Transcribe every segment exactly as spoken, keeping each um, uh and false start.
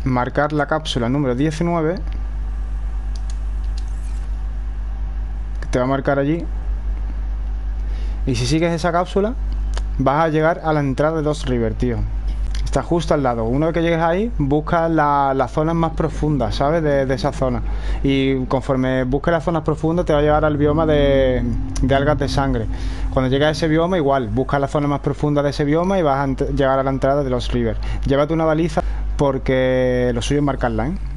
marcar la cápsula número diecinueve. Te va a marcar allí. Y si sigues esa cápsula, vas a llegar a la entrada de Lost River, tío. Está justo al lado. Una vez que llegues ahí, busca las la zonas más profundas, ¿sabes? De, de esa zona. Y conforme busques las zonas profundas, te va a llevar al bioma de, de algas de sangre. Cuando llegues a ese bioma, igual, busca la zona más profunda de ese bioma y vas a llegar a la entrada de Lost River. Llévate una baliza porque lo suyo es marcarla, ¿eh?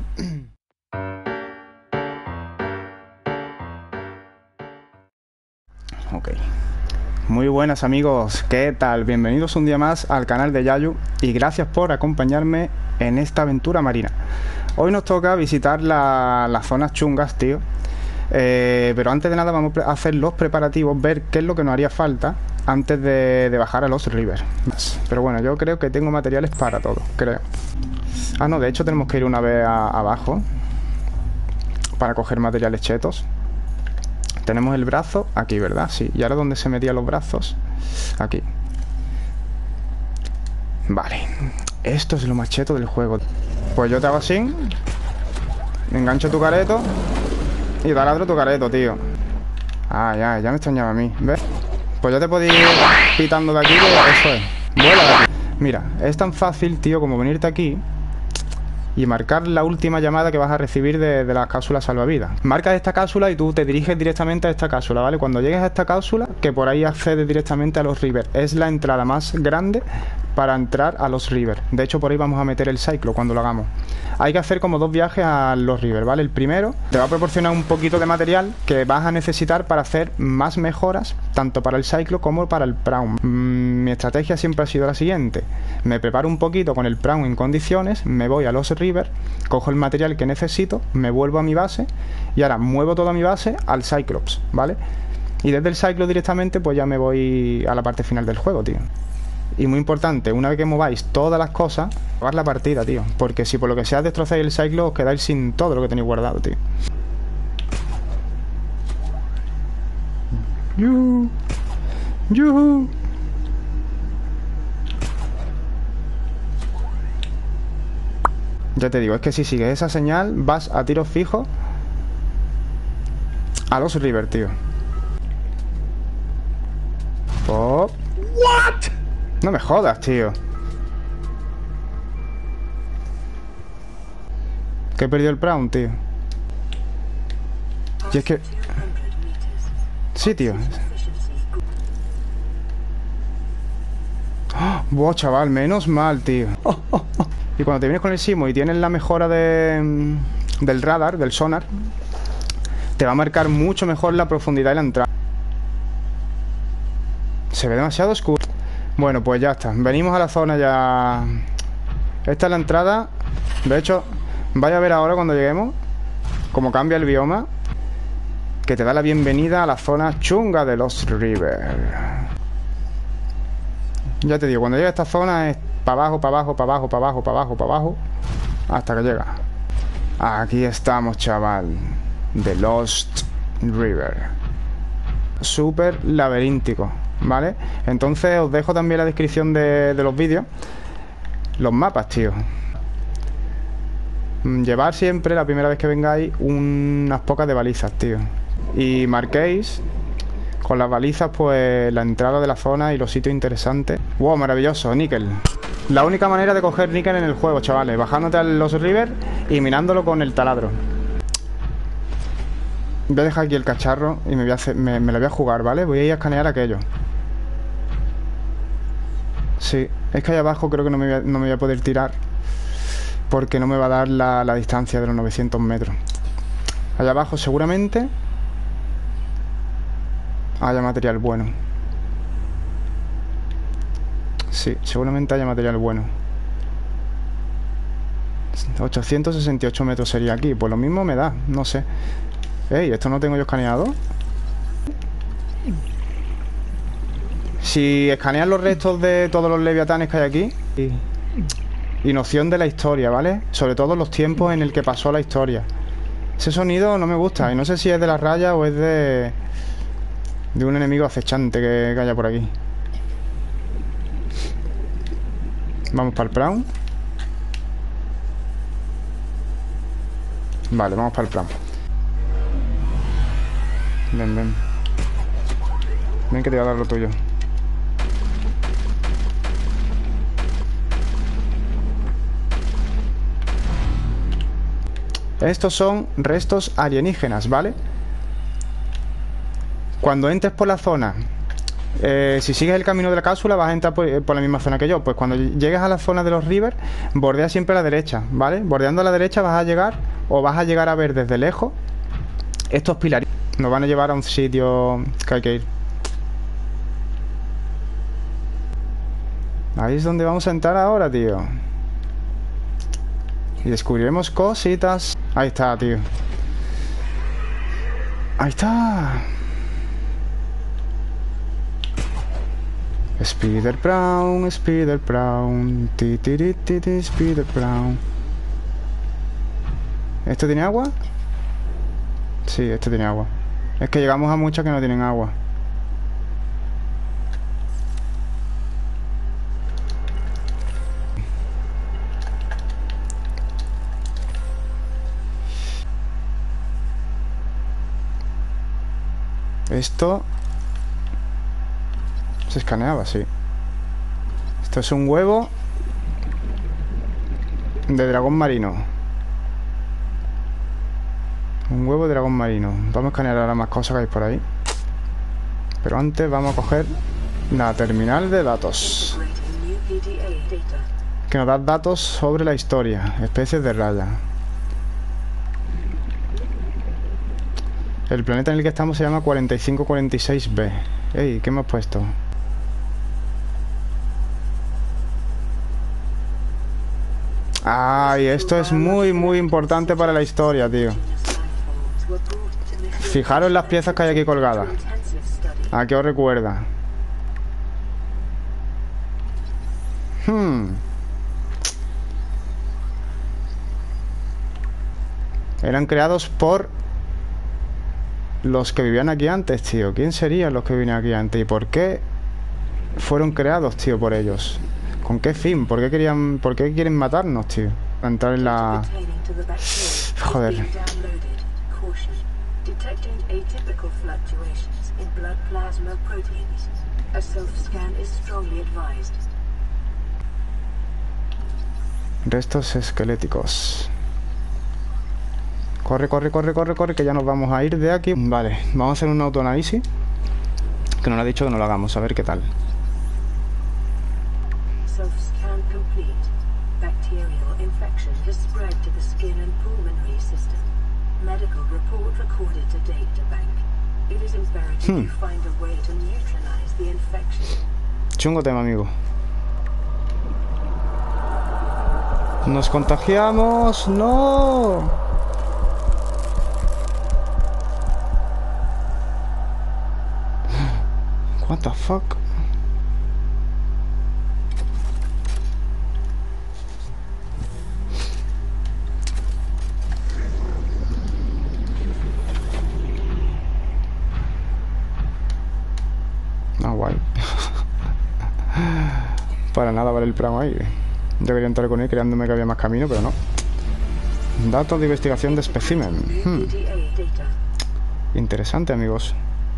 Ok. Muy buenas amigos, ¿qué tal? Bienvenidos un día más al canal de Yayu y gracias por acompañarme en esta aventura marina. Hoy nos toca visitar la, las zonas chungas, tío. Eh, pero antes de nada vamos a hacer los preparativos, ver qué es lo que nos haría falta antes de, de bajar a Lost River. Pero bueno, yo creo que tengo materiales para todo, creo. Ah, no, de hecho tenemos que ir una vez a, abajo para coger materiales chetos. Tenemos el brazo aquí, ¿verdad? Sí. ¿Y ahora dónde se metían los brazos? Aquí. Vale. Esto es lo más cheto del juego. Pues yo te hago así. Engancho tu careto. Y taladro tu careto, tío. Ah, ya, ya me extrañaba a mí. ¿Ves? Pues ya te podéis ir pitando de aquí. Eso es. Vuela de aquí. Mira, es tan fácil, tío, como venirte aquí y marcar la última llamada que vas a recibir de, de la cápsula salvavidas. Marcas esta cápsula y tú te diriges directamente a esta cápsula, ¿vale? Cuando llegues a esta cápsula, que por ahí accedes directamente a Lost River. Es la entrada más grande para entrar a Lost River. De hecho, por ahí vamos a meter el Cyclo cuando lo hagamos. Hay que hacer como dos viajes a Lost River, ¿vale? El primero te va a proporcionar un poquito de material que vas a necesitar para hacer más mejoras, tanto para el Cyclo como para el Prawn. Mm, mi estrategia siempre ha sido la siguiente. Me preparo un poquito con el Prawn en condiciones, me voy a Lost River, cojo el material que necesito, me vuelvo a mi base y ahora muevo toda mi base al Cyclops, ¿vale? Y desde el Cyclo directamente pues ya me voy a la parte final del juego, tío. Y muy importante, una vez que mováis todas las cosas, acabar la partida, tío. Porque si por lo que sea destrozáis el Cyclo, os quedáis sin todo lo que tenéis guardado, tío. Yuhu. Yuhu. Ya te digo, es que si sigues esa señal, vas a tiros fijos a Lost River, tío. Pop. What? No me jodas, tío. Que he perdido el Prawn, tío. Y es que... Sí, tío. ¡Oh! Buah, chaval, menos mal, tío. Oh, oh, oh. Y cuando te vienes con el Simo y tienes la mejora de, del radar, del sonar, te va a marcar mucho mejor la profundidad de la entrada. Se ve demasiado oscuro. Bueno, pues ya está. Venimos a la zona ya. Esta es la entrada. De hecho, vaya a ver ahora cuando lleguemos cómo cambia el bioma, que te da la bienvenida a la zona chunga de Lost River. Ya te digo, cuando llega a esta zona es para abajo, para abajo, para abajo, para abajo, para abajo, para abajo, hasta que llega. Aquí estamos, chaval. The Lost River. Súper laberíntico, ¿vale? Entonces os dejo también la descripción de, de los vídeos los mapas, tío. Llevar siempre, la primera vez que vengáis, unas pocas de balizas, tío. Y marquéis con las balizas pues la entrada de la zona y los sitios interesantes. Wow, maravilloso, níquel. La única manera de coger níquel en el juego, chavales, bajándote a Lost River y mirándolo con el taladro. Voy a dejar aquí el cacharro y me, voy a hacer, me, me lo voy a jugar, ¿vale? Voy a ir a escanear aquello. Sí, es que ahí abajo creo que no me voy a, no me voy a poder tirar, porque no me va a dar la, la distancia de los novecientos metros. Allá abajo seguramente haya material bueno. Sí, seguramente haya material bueno. ochocientos sesenta y ocho metros sería aquí. Pues lo mismo me da, no sé. Ey, ¿esto no tengo yo escaneado? Si escaneas los restos de todos los leviatanes que hay aquí y, y noción de la historia, ¿vale? Sobre todo los tiempos en el que pasó la historia. Ese sonido no me gusta. Y no sé si es de la raya o es de... de un enemigo acechante que, que haya por aquí. Vamos para el Prawn. Vale, vamos para el plan. Ven, ven. Ven que te voy a dar lo tuyo. Estos son restos alienígenas, ¿vale? Cuando entres por la zona, eh, si sigues el camino de la cápsula, vas a entrar por, por la misma zona que yo. Pues cuando llegues a la zona de los River, bordea siempre a la derecha, ¿vale? Bordeando a la derecha vas a llegar, o vas a llegar a ver desde lejos estos pilares. Nos van a llevar a un sitio que hay que ir. Ahí es donde vamos a entrar ahora, tío. Y descubriremos cositas. Ahí está, tío. Ahí está. Spider Brown, Spider Brown, ti, ti, ti, ti, ti, Spider Brown. ¿Esto tiene agua? Sí, esto tiene agua. Es que llegamos a muchas que no tienen agua. Esto se escaneaba, sí. Esto es un huevo de dragón marino. Un huevo de dragón marino. Vamos a escanear ahora más cosas que hay por ahí. Pero antes vamos a coger la terminal de datos, que nos da datos sobre la historia. Especies de raya. El planeta en el que estamos se llama cuarenta y cinco cuarenta y seis B. Ey, ¿qué hemos puesto? Ay, esto es muy, muy importante para la historia, tío. Fijaros las piezas que hay aquí colgadas. ¿A qué os recuerda? Hmm. Eran creados por los que vivían aquí antes, tío. ¿Quién serían los que vivían aquí antes? ¿Y por qué fueron creados, tío, por ellos? ¿Con qué fin? ¿Por qué querían, por qué quieren matarnos, tío? Para entrar en la... Joder. Restos esqueléticos. Corre, corre, corre, corre, corre, que ya nos vamos a ir de aquí. Vale, vamos a hacer un autoanálisis, que nos ha dicho que no lo hagamos, a ver qué tal. Hmm. Chungo tema, amigo. Nos contagiamos. No. What the fuck? Ah, guay. Para nada vale el plan ahí. Debería entrar con él creándome que había más camino, pero no. Datos de investigación de espécimen. Hmm. Interesante, amigos.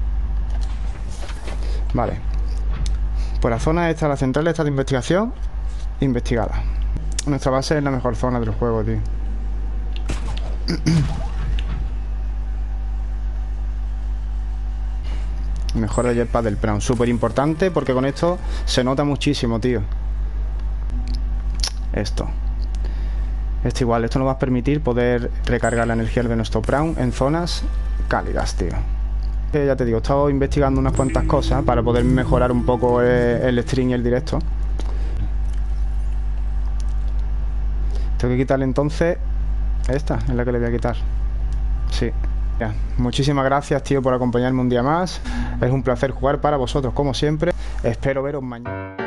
Vale. Pues la zona esta, la central esta de investigación investigada. Nuestra base es la mejor zona del juego, tío. Mejor el jetpack del Brown. Súper importante porque con esto se nota muchísimo, tío. Esto. Esto igual. Esto nos va a permitir poder recargar la energía de nuestro Brown en zonas cálidas, tío. Eh, ya te digo, he estado investigando unas cuantas cosas para poder mejorar un poco el, el stream y el directo. Tengo que quitarle entonces... Esta es la que le voy a quitar. Sí. Ya. Muchísimas gracias, tío, por acompañarme un día más. Es un placer jugar para vosotros, como siempre. Espero veros mañana.